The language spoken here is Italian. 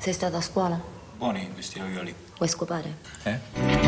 Sei stata a scuola? Buoni questi ravioli. Vuoi scopare? Eh?